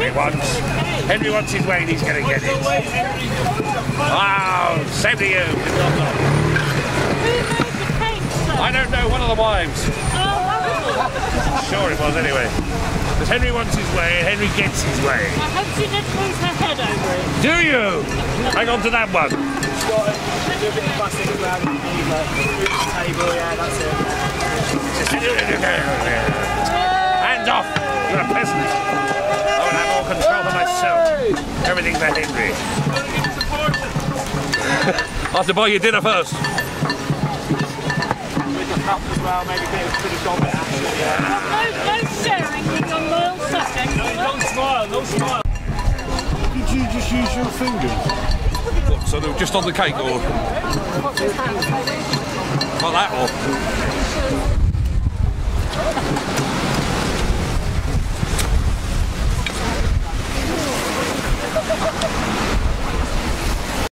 Henry wants. Henry wants his way and he's going to get it. Wow, same to you. I don't know, one of the wives. Sure it was anyway. Because Henry wants his way and Henry gets his way. I hope she didn't move her head over it. Do you? Hang on to that one. Do a bit of plastic around the table, yeah, that's it. Hands off! You're a peasant. I will have all control for myself. Everything for Henry. I'll have to buy your dinner first. With the cup as well, maybe a bit of gobble action, yeah. No sharing with your loyal subjects. Don't smile, no smile. Did you just use your fingers? What, so they're just on the cake or? Like that or?